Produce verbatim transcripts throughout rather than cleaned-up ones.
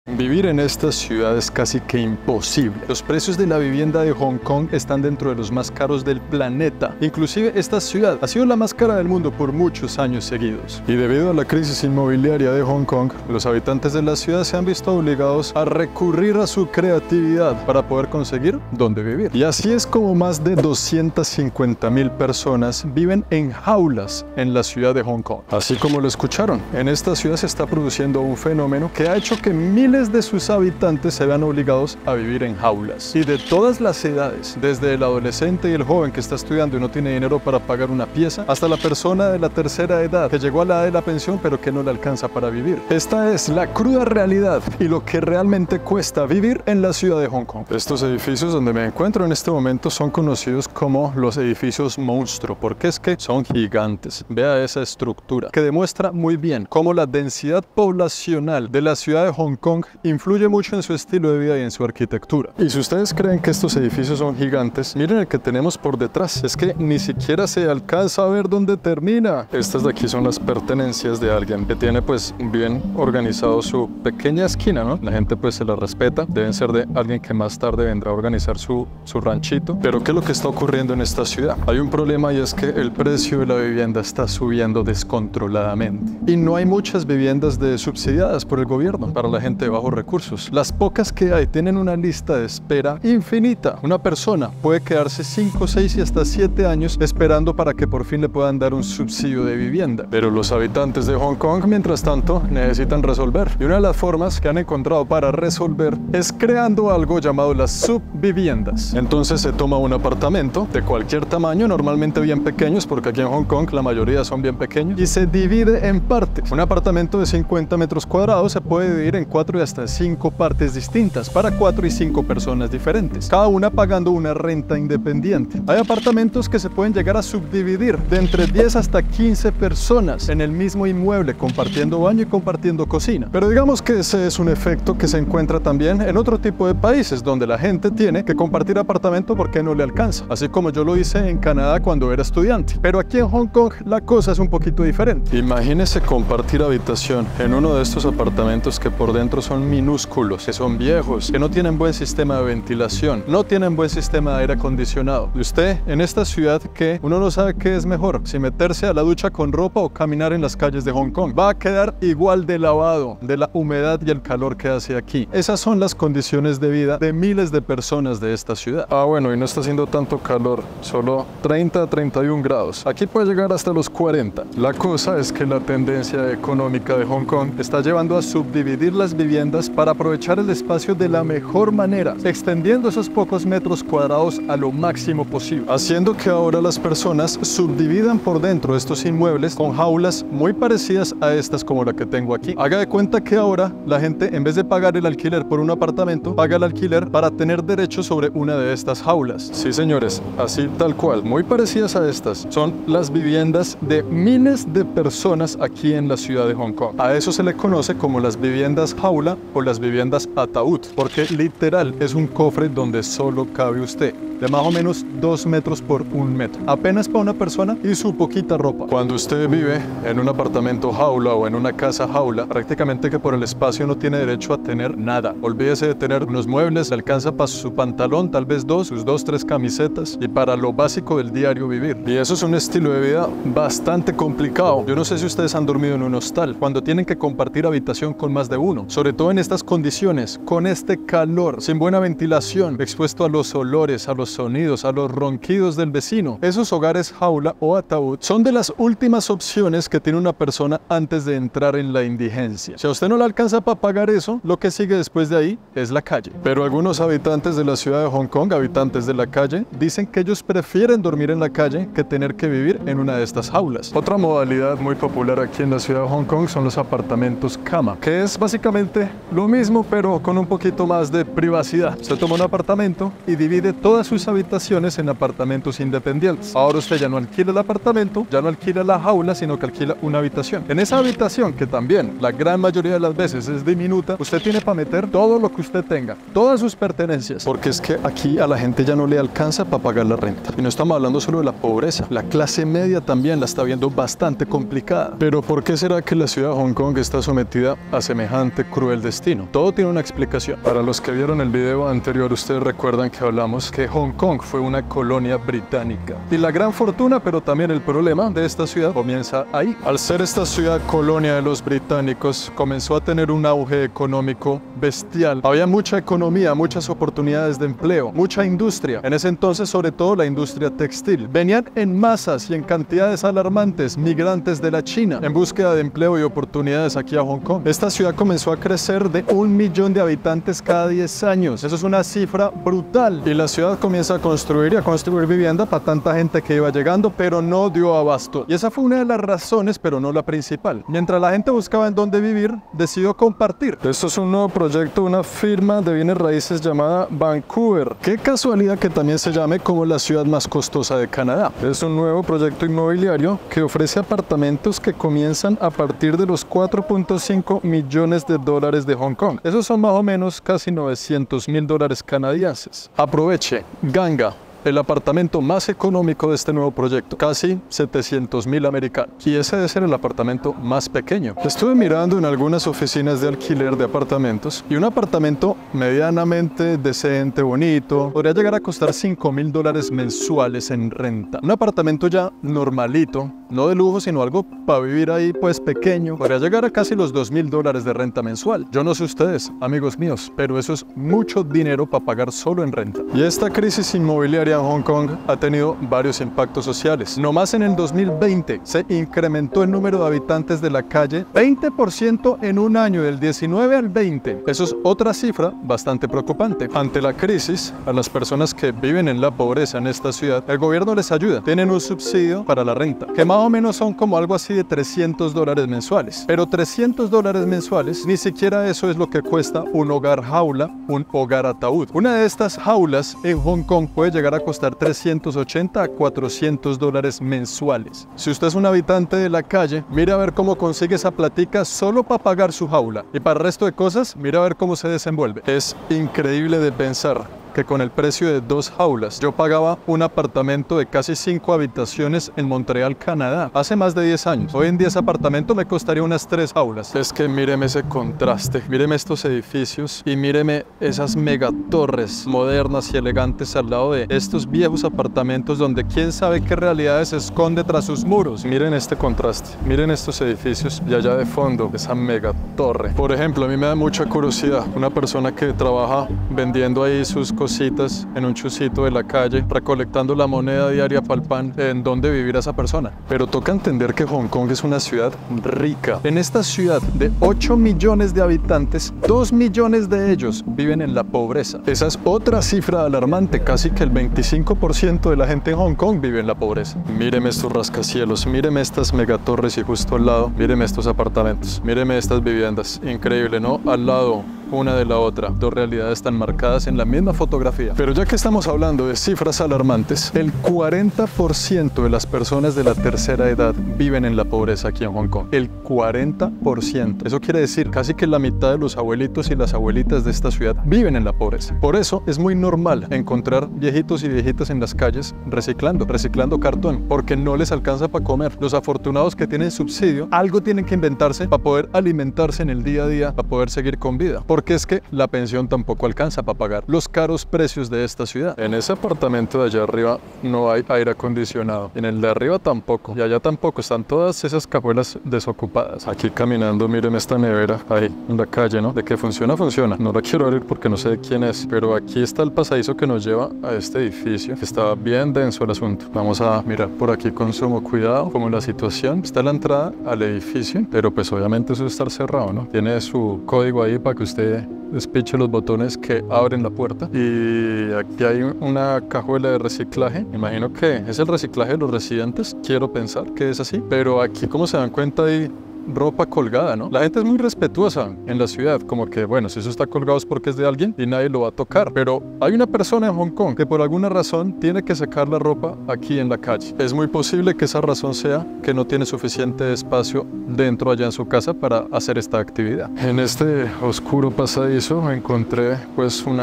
Vivir en esta ciudad es casi que imposible. Los precios de la vivienda de Hong Kong están dentro de los más caros del planeta. Inclusive esta ciudad ha sido la más cara del mundo por muchos años seguidos. Y debido a la crisis inmobiliaria de Hong Kong, los habitantes de la ciudad se han visto obligados a recurrir a su creatividad para poder conseguir dónde vivir. Y así es como más de doscientas cincuenta mil personas viven en jaulas en la ciudad de Hong Kong. Así como lo escucharon, en esta ciudad se está produciendo un fenómeno que ha hecho que miles de sus habitantes se vean obligados a vivir en jaulas. Y de todas las edades, desde el adolescente y el joven que está estudiando y no tiene dinero para pagar una pieza, hasta la persona de la tercera edad que llegó a la edad de la pensión pero que no le alcanza para vivir. Esta es la cruda realidad y lo que realmente cuesta vivir en la ciudad de Hong Kong. Estos edificios donde me encuentro en este momento son conocidos como los edificios monstruo, porque es que son gigantes. Vea esa estructura que demuestra muy bien cómo la densidad poblacional de la ciudad de Hong Kong influye mucho en su estilo de vida y en su arquitectura. Y si ustedes creen que estos edificios son gigantes, miren el que tenemos por detrás. Es que ni siquiera se alcanza a ver dónde termina. Estas de aquí son las pertenencias de alguien que tiene pues bien organizado su pequeña esquina, ¿no? La gente pues se la respeta. Deben ser de alguien que más tarde vendrá a organizar su, su ranchito. Pero ¿qué es lo que está ocurriendo en esta ciudad? Hay un problema y es que el precio de la vivienda está subiendo descontroladamente. Y no hay muchas viviendas de subsidiadas por el gobierno para la gente de bajos recursos. Las pocas que hay tienen una lista de espera infinita. Una persona puede quedarse cinco, seis y hasta siete años esperando para que por fin le puedan dar un subsidio de vivienda. Pero los habitantes de Hong Kong, mientras tanto, necesitan resolver. Y una de las formas que han encontrado para resolver es creando algo llamado las subviviendas. Entonces se toma un apartamento de cualquier tamaño, normalmente bien pequeños, porque aquí en Hong Kong la mayoría son bien pequeños, y se divide en partes. Un apartamento de cincuenta metros cuadrados se puede dividir en cuatro y hasta cinco partes distintas para cuatro y cinco personas diferentes, cada una pagando una renta independiente. Hay apartamentos que se pueden llegar a subdividir de entre diez hasta quince personas en el mismo inmueble, compartiendo baño y compartiendo cocina. Pero digamos que ese es un efecto que se encuentra también en otro tipo de países donde la gente tiene que compartir apartamento porque no le alcanza, así como yo lo hice en Canadá cuando era estudiante. Pero aquí en Hong Kong la cosa es un poquito diferente. Imagínese compartir habitación en uno de estos apartamentos que por dentro son minúsculos, que son viejos, que no tienen buen sistema de ventilación, no tienen buen sistema de aire acondicionado. Y usted en esta ciudad que uno no sabe qué es mejor, si meterse a la ducha con ropa o caminar en las calles de Hong Kong. Va a quedar igual de lavado de la humedad y el calor que hace aquí. Esas son las condiciones de vida de miles de personas de esta ciudad. Ah, bueno, y no está haciendo tanto calor, solo treinta a treinta y un grados. Aquí puede llegar hasta los cuarenta. La cosa es que la tendencia económica de Hong Kong está llevando a subdividir las viviendas para aprovechar el espacio de la mejor manera, extendiendo esos pocos metros cuadrados a lo máximo posible, haciendo que ahora las personas subdividan por dentro estos inmuebles con jaulas muy parecidas a estas como la que tengo aquí. Haga de cuenta que ahora la gente, en vez de pagar el alquiler por un apartamento, paga el alquiler para tener derecho sobre una de estas jaulas. Sí, señores, así tal cual, muy parecidas a estas. Son las viviendas de miles de personas aquí en la ciudad de Hong Kong. A eso se le conoce como las viviendas jaula o las viviendas ataúd, porque literal es un cofre donde solo cabe usted, de más o menos dos metros por un metro, apenas para una persona y su poquita ropa. Cuando usted vive en un apartamento jaula o en una casa jaula, prácticamente que por el espacio no tiene derecho a tener nada. Olvídese de tener unos muebles, le alcanza para su pantalón, tal vez dos, sus dos, tres camisetas y para lo básico del diario vivir. Y eso es un estilo de vida bastante complicado. Yo no sé si ustedes han dormido en un hostal, cuando tienen que compartir habitación con más de uno, sobre todo en estas condiciones, con este calor, sin buena ventilación, expuesto a los olores, a los sonidos, a los ronquidos del vecino. Esos hogares jaula o ataúd son de las últimas opciones que tiene una persona antes de entrar en la indigencia. Si a usted no le alcanza para pagar eso, lo que sigue después de ahí es la calle. Pero algunos habitantes de la ciudad de Hong Kong, habitantes de la calle, dicen que ellos prefieren dormir en la calle que tener que vivir en una de estas jaulas. Otra modalidad muy popular aquí en la ciudad de Hong Kong son los apartamentos cama, que es básicamente lo mismo pero con un poquito más de privacidad. Se toma un apartamento y divide todas sus habitaciones en apartamentos independientes. Ahora usted ya no alquila el apartamento, ya no alquila la jaula, sino que alquila una habitación. En esa habitación, que también la gran mayoría de las veces es diminuta, usted tiene para meter todo lo que usted tenga, todas sus pertenencias, porque es que aquí a la gente ya no le alcanza para pagar la renta. Y no estamos hablando solo de la pobreza, la clase media también la está viendo bastante complicada. Pero ¿por qué será que la ciudad de Hong Kong está sometida a semejante crueldad? del destino. Todo tiene una explicación. Para los que vieron el video anterior, ustedes recuerdan que hablamos que Hong Kong fue una colonia británica. Y la gran fortuna, pero también el problema de esta ciudad comienza ahí. Al ser esta ciudad colonia de los británicos, comenzó a tener un auge económico bestial. Había mucha economía, muchas oportunidades de empleo, mucha industria. En ese entonces, sobre todo la industria textil. Venían en masas y en cantidades alarmantes migrantes de la China en búsqueda de empleo y oportunidades aquí a Hong Kong. Esta ciudad comenzó a crecer de un millón de habitantes cada diez años. Eso es una cifra brutal. Y la ciudad comienza a construir y a construir vivienda para tanta gente que iba llegando, pero no dio abasto. Y esa fue una de las razones, pero no la principal. Mientras la gente buscaba en dónde vivir, decidió compartir. Esto es un nuevo proyecto, una firma de bienes raíces llamada Vancouver. Qué casualidad que también se llame como la ciudad más costosa de Canadá. Es un nuevo proyecto inmobiliario que ofrece apartamentos que comienzan a partir de los cuatro punto cinco millones de dólares de Hong Kong. Esos son más o menos casi novecientos mil dólares canadienses. Aproveche, ganga. El apartamento más económico de este nuevo proyecto, casi setecientos mil americanos. Y ese debe ser el apartamento más pequeño. Estuve mirando en algunas oficinas de alquiler de apartamentos y un apartamento medianamente decente, bonito, podría llegar a costar cinco mil dólares mensuales en renta. Un apartamento ya normalito, no de lujo, sino algo para vivir ahí pues pequeño, podría llegar a casi los dos mil dólares de renta mensual. Yo no sé ustedes, amigos míos, pero eso es mucho dinero para pagar solo en renta. Y esta crisis inmobiliaria en Hong Kong ha tenido varios impactos sociales. Nomás en el dos mil veinte se incrementó el número de habitantes de la calle veinte por ciento en un año, del diecinueve al veinte. Eso es otra cifra bastante preocupante. Ante la crisis, a las personas que viven en la pobreza en esta ciudad, el gobierno les ayuda. Tienen un subsidio para la renta, que más o menos son como algo así de trescientos dólares mensuales. Pero trescientos dólares mensuales, ni siquiera eso es lo que cuesta un hogar jaula, un hogar ataúd. Una de estas jaulas en Hong Kong puede llegar a costar trescientos ochenta a cuatrocientos dólares mensuales. Si usted es un habitante de la calle, mire a ver cómo consigue esa platica solo para pagar su jaula. Y para el resto de cosas, mire a ver cómo se desenvuelve. Es increíble de pensar que con el precio de dos jaulas yo pagaba un apartamento de casi cinco habitaciones en Montreal, Canadá, hace más de diez años. Hoy en día ese apartamento me costaría unas tres jaulas. Es que míreme ese contraste, míreme estos edificios y míreme esas megatorres modernas y elegantes al lado de estos viejos apartamentos donde quién sabe qué realidades se esconde tras sus muros. Miren este contraste, miren estos edificios y allá de fondo esa megatorre. Por ejemplo, a mí me da mucha curiosidad una persona que trabaja vendiendo ahí sus cositas en un chucito de la calle, recolectando la moneda diaria para el pan, en donde vivirá esa persona. Pero toca entender que Hong Kong es una ciudad rica. En esta ciudad de ocho millones de habitantes, dos millones de ellos viven en la pobreza. Esa es otra cifra alarmante, casi que el veinticinco por ciento de la gente en Hong Kong vive en la pobreza. Míreme estos rascacielos, míreme estas megatorres y justo al lado, míreme estos apartamentos, míreme estas viviendas. Increíble, ¿no? Al lado una de la otra, dos realidades tan marcadas en la misma fotografía. Pero ya que estamos hablando de cifras alarmantes, el cuarenta por ciento de las personas de la tercera edad viven en la pobreza aquí en Hong Kong. El cuarenta por ciento. Eso quiere decir casi que la mitad de los abuelitos y las abuelitas de esta ciudad viven en la pobreza. Por eso es muy normal encontrar viejitos y viejitas en las calles reciclando, reciclando cartón, porque no les alcanza para comer. Los afortunados que tienen subsidio, algo tienen que inventarse para poder alimentarse en el día a día, para poder seguir con vida. Porque es que la pensión tampoco alcanza para pagar los caros precios de esta ciudad. En ese apartamento de allá arriba no hay aire acondicionado. En el de arriba tampoco. Y allá tampoco. Están todas esas cajuelas desocupadas. Aquí caminando, miren esta nevera ahí en la calle, ¿no? De que funciona, funciona. No la quiero abrir porque no sé de quién es. Pero aquí está el pasadizo que nos lleva a este edificio. Está bien denso el asunto. Vamos a mirar por aquí con sumo cuidado como la situación. Está la entrada al edificio, pero pues obviamente eso debe estar cerrado, ¿no? Tiene su código ahí para que usted despiche los botones que abren la puerta. Y aquí hay una cajuela de reciclaje. Me imagino que es el reciclaje de los residentes. Quiero pensar que es así. Pero aquí, como se dan cuenta, hay ropa colgada, ¿no? La gente es muy respetuosa en la ciudad, como que, bueno, si eso está colgado es porque es de alguien y nadie lo va a tocar. Pero hay una persona en Hong Kong que por alguna razón tiene que sacar la ropa aquí en la calle. Es muy posible que esa razón sea que no tiene suficiente espacio dentro allá en su casa para hacer esta actividad. En este oscuro pasadizo encontré pues una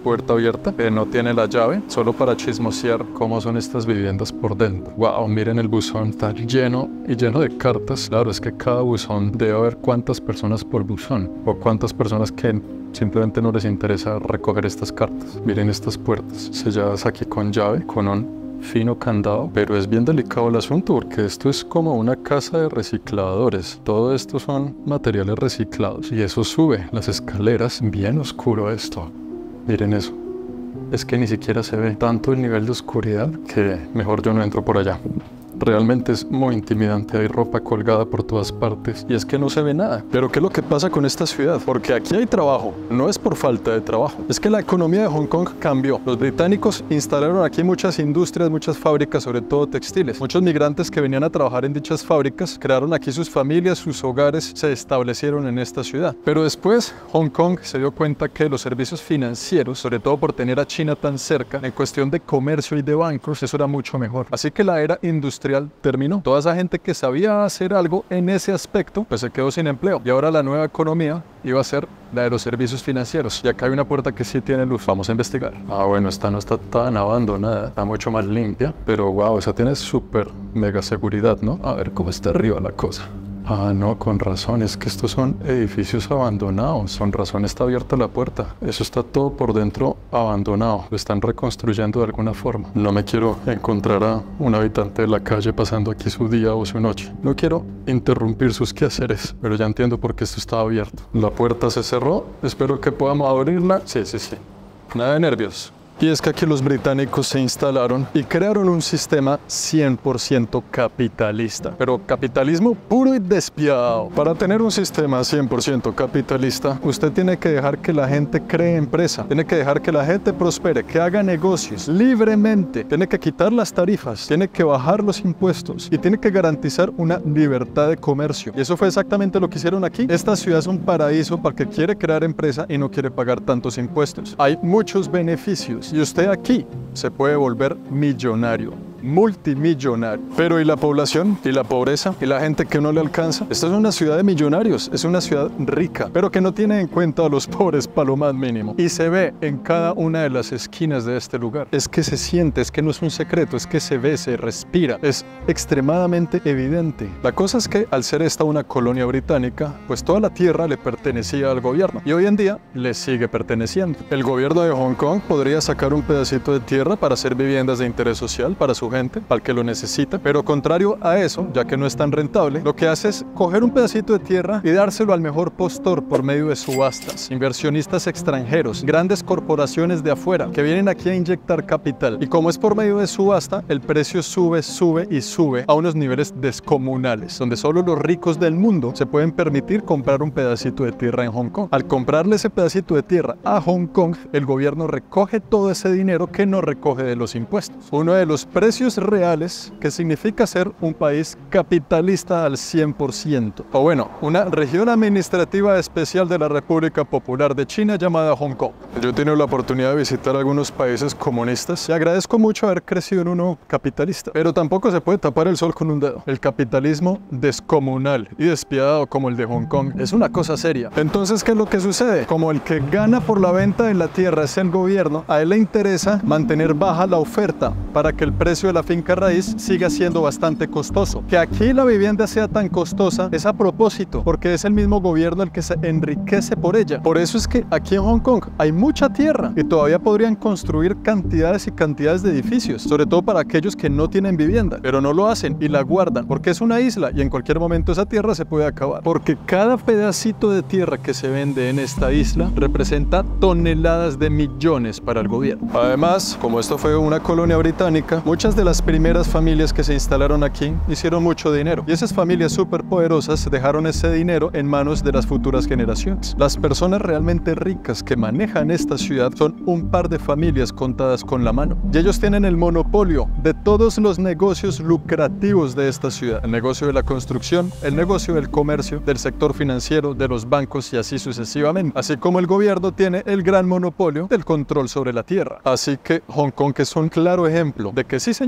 puerta abierta que no tiene la llave, solo para chismosear cómo son estas viviendas por dentro. Wow, miren el buzón, está lleno y lleno de cartas. Claro, es que cada buzón debe haber cuántas personas por buzón o cuántas personas que simplemente no les interesa recoger estas cartas. Miren estas puertas selladas aquí con llave, con un fino candado, pero es bien delicado el asunto porque esto es como una casa de recicladores. Todo esto son materiales reciclados y eso sube las escaleras. Bien oscuro esto. Miren eso. Es que ni siquiera se ve tanto el nivel de oscuridad que mejor yo no entro por allá. Realmente es muy intimidante, hay ropa colgada por todas partes y es que no se ve nada. Pero ¿qué es lo que pasa con esta ciudad? Porque aquí hay trabajo, no es por falta de trabajo. Es que la economía de Hong Kong cambió. Los británicos instalaron aquí muchas industrias, muchas fábricas, sobre todo textiles. Muchos migrantes que venían a trabajar en dichas fábricas crearon aquí sus familias, sus hogares, se establecieron en esta ciudad. Pero después Hong Kong se dio cuenta que los servicios financieros, sobre todo por tener a China tan cerca, en cuestión de comercio y de bancos, eso era mucho mejor. Así que la era industrial terminó. Toda esa gente que sabía hacer algo en ese aspecto, pues se quedó sin empleo. Y ahora la nueva economía iba a ser la de los servicios financieros. Y acá hay una puerta que sí tiene luz. Vamos a investigar. Ah, bueno, esta no está tan abandonada. Está mucho más limpia. Pero wow, esa tiene súper mega seguridad, ¿no? A ver cómo está arriba la cosa. Ah, no, con razón, es que estos son edificios abandonados, con razón está abierta la puerta. Eso está todo por dentro abandonado, lo están reconstruyendo de alguna forma. No me quiero encontrar a un habitante de la calle pasando aquí su día o su noche. No quiero interrumpir sus quehaceres, pero ya entiendo por qué esto está abierto. La puerta se cerró, espero que podamos abrirla. Sí, sí, sí, nada de nervios. Y es que aquí los británicos se instalaron y crearon un sistema cien por ciento capitalista, pero capitalismo puro y despiadado. Para tener un sistema cien por ciento capitalista, usted tiene que dejar que la gente cree empresa, tiene que dejar que la gente prospere, que haga negocios libremente, tiene que quitar las tarifas, tiene que bajar los impuestos y tiene que garantizar una libertad de comercio. Y eso fue exactamente lo que hicieron aquí. Esta ciudad es un paraíso para el que quiere crear empresa y no quiere pagar tantos impuestos. Hay muchos beneficios. Y usted aquí se puede volver millonario, multimillonario. Pero ¿y la población? ¿Y la pobreza? ¿Y la gente que no le alcanza? Esta es una ciudad de millonarios, es una ciudad rica, pero que no tiene en cuenta a los pobres para lo más mínimo. Y se ve en cada una de las esquinas de este lugar. Es que se siente, es que no es un secreto, es que se ve, se respira. Es extremadamente evidente. La cosa es que al ser esta una colonia británica, pues toda la tierra le pertenecía al gobierno. Y hoy en día le sigue perteneciendo. El gobierno de Hong Kong podría sacar un pedacito de tierra para hacer viviendas de interés social para su gente, para el que lo necesita, pero contrario a eso, ya que no es tan rentable, lo que hace es coger un pedacito de tierra y dárselo al mejor postor por medio de subastas, inversionistas extranjeros, grandes corporaciones de afuera que vienen aquí a inyectar capital, y como es por medio de subasta, el precio sube, sube y sube a unos niveles descomunales, donde solo los ricos del mundo se pueden permitir comprar un pedacito de tierra en Hong Kong. Al comprarle ese pedacito de tierra a Hong Kong, el gobierno recoge todo ese dinero que no recoge de los impuestos. Uno de los precios reales que significa ser un país capitalista al cien por ciento. O bueno, una región administrativa especial de la República Popular de China llamada Hong Kong. Yo he tenido la oportunidad de visitar algunos países comunistas y agradezco mucho haber crecido en uno capitalista. Pero tampoco se puede tapar el sol con un dedo. El capitalismo descomunal y despiadado como el de Hong Kong es una cosa seria. Entonces, ¿qué es lo que sucede? Como el que gana por la venta de la tierra es el gobierno, a él le interesa mantener baja la oferta para que el precio de la finca raíz siga siendo bastante costoso. Que aquí la vivienda sea tan costosa es a propósito, porque es el mismo gobierno el que se enriquece por ella. Por eso es que aquí en Hong Kong hay mucha tierra y todavía podrían construir cantidades y cantidades de edificios, sobre todo para aquellos que no tienen vivienda, pero no lo hacen y la guardan, porque es una isla y en cualquier momento esa tierra se puede acabar. Porque cada pedacito de tierra que se vende en esta isla representa toneladas de millones para el gobierno. Además, como esto fue una colonia británica, muchas de las primeras familias que se instalaron aquí hicieron mucho dinero y esas familias súper poderosas dejaron ese dinero en manos de las futuras generaciones. Las personas realmente ricas que manejan esta ciudad son un par de familias contadas con la mano y ellos tienen el monopolio de todos los negocios lucrativos de esta ciudad: el negocio de la construcción, el negocio del comercio, del sector financiero, de los bancos y así sucesivamente, así como el gobierno tiene el gran monopolio del control sobre la tierra. Así que Hong Kong es un claro ejemplo de que sí, señor,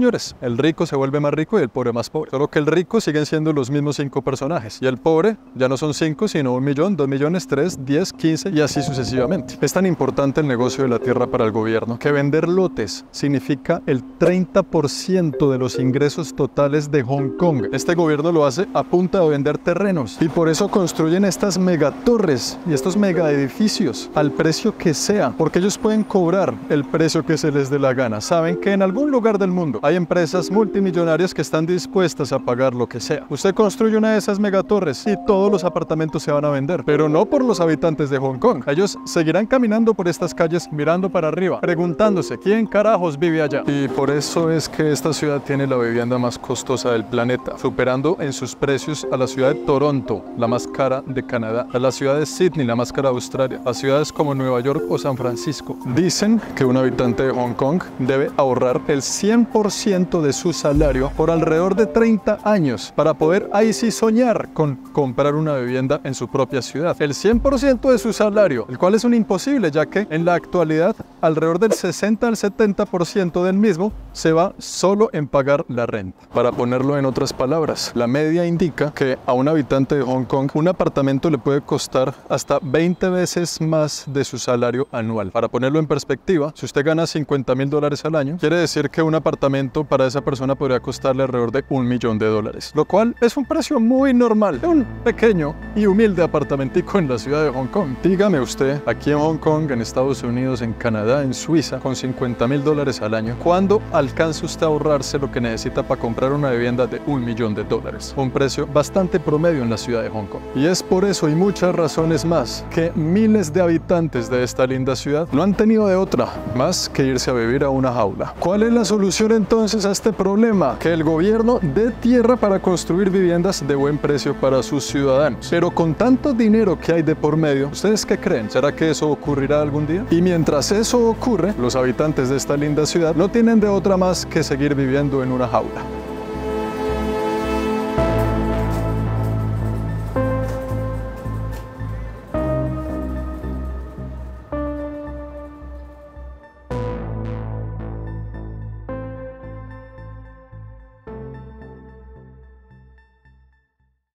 señores, el rico se vuelve más rico y el pobre más pobre. Solo que el rico siguen siendo los mismos cinco personajes y el pobre ya no son cinco, sino un millón, dos millones, tres, diez, quince y así sucesivamente. Es tan importante el negocio de la tierra para el gobierno que vender lotes significa el treinta por ciento de los ingresos totales de Hong Kong. Este gobierno lo hace a punta de vender terrenos y por eso construyen estas megatorres y estos mega edificios al precio que sea, porque ellos pueden cobrar el precio que se les dé la gana. Saben que en algún lugar del mundo hay empresas multimillonarias que están dispuestas a pagar lo que sea. Usted construye una de esas megatorres y todos los apartamentos se van a vender, pero no por los habitantes de Hong Kong. Ellos seguirán caminando por estas calles mirando para arriba, preguntándose quién carajos vive allá. Y por eso es que esta ciudad tiene la vivienda más costosa del planeta, superando en sus precios a la ciudad de Toronto, la más cara de Canadá, a la ciudad de Sydney, la más cara de Australia, a ciudades como Nueva York o San Francisco. Dicen que un habitante de Hong Kong debe ahorrar el cien por ciento de su salario por alrededor de treinta años para poder ahí sí soñar con comprar una vivienda en su propia ciudad. El cien por ciento de su salario, el cual es un imposible, ya que en la actualidad alrededor del sesenta al setenta por ciento del mismo se va solo en pagar la renta. Para ponerlo en otras palabras, la media indica que a un habitante de Hong Kong un apartamento le puede costar hasta veinte veces más de su salario anual. Para ponerlo en perspectiva, si usted gana cincuenta mil dólares al año, quiere decir que un apartamento para esa persona podría costarle alrededor de un millón de dólares, lo cual es un precio muy normal de un pequeño y humilde apartamentico en la ciudad de Hong Kong. Dígame usted, aquí en Hong Kong, en Estados Unidos, en Canadá, en Suiza, con cincuenta mil dólares al año, ¿cuándo alcanza usted a ahorrarse lo que necesita para comprar una vivienda de un millón de dólares? Un precio bastante promedio en la ciudad de Hong Kong. Y es por eso y muchas razones más que miles de habitantes de esta linda ciudad no han tenido de otra más que irse a vivir a una jaula. ¿Cuál es la solución entonces a este problema? Que el gobierno dé tierra para construir viviendas de buen precio para sus ciudadanos. Pero con tanto dinero que hay de por medio, ¿ustedes qué creen? ¿Será que eso ocurrirá algún día? Y mientras eso ocurre, los habitantes de esta linda ciudad no tienen de otra más que seguir viviendo en una jaula.